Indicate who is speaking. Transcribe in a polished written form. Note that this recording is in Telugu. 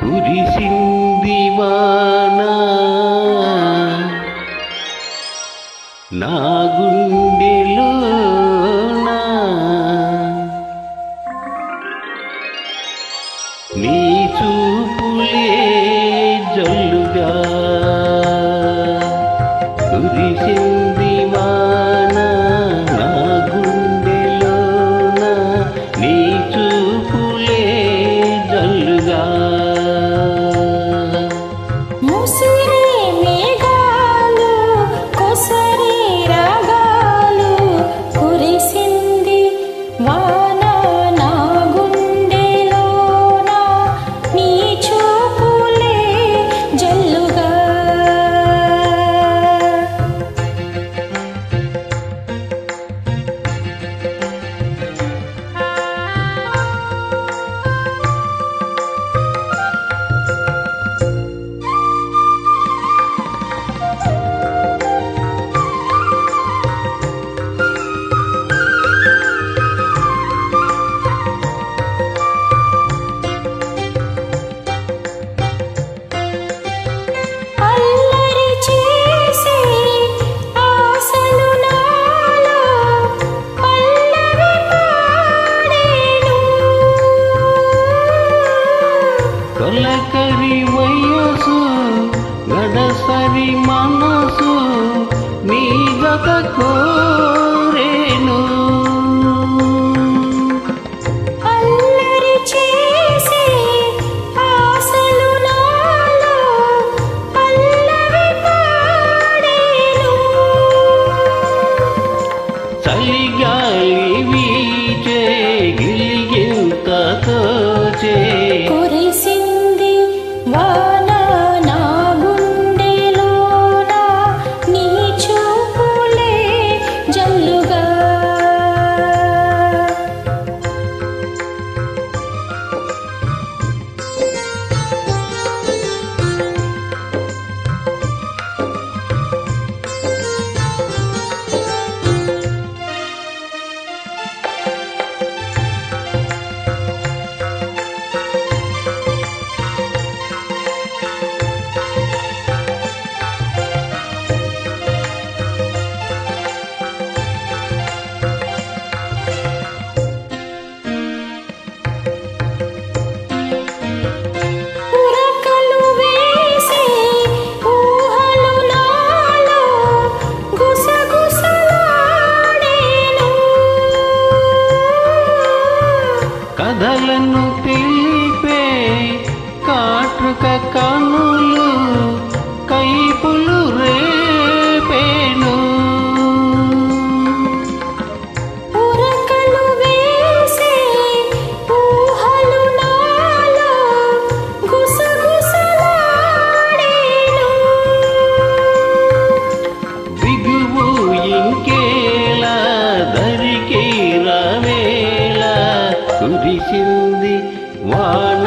Speaker 1: కురిసింది వాన నా గుండెలోన నీ చూపులే జల్లుగా కురిసింది వాన నా గుండెలోన నీ చూపులే జల్లుగా తొలకరి వయసు గడసరి మనసు నీ గత కోరేను
Speaker 2: అల్లరి చేసే ఆశలు నాలో పల్లవి పాడేను
Speaker 1: చలిగాలి వీచే గిలిగింత తోచే
Speaker 2: వాన నా గుండెలోన నీ చూపులే జల్లుగా
Speaker 1: కథలను తెలిపే కాటుక కనులు కైపులు రేపేను
Speaker 2: ఉరకలు వేసే ఊహలు నాలో గుసగుసలాడేను
Speaker 1: బిగువు ఇంకేలా దరికి రావేలా కురిసింది వాన